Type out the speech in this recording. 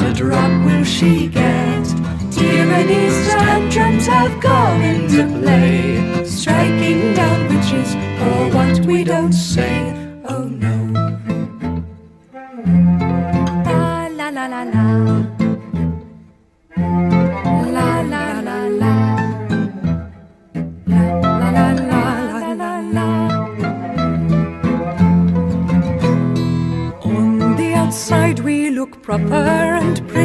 a drop will she get. Tyranny's tantrums have come into play, striking down witches for what we don't say. Oh no. La la la la. La la la la. La la la la la la. On the outside we look proper and pretty,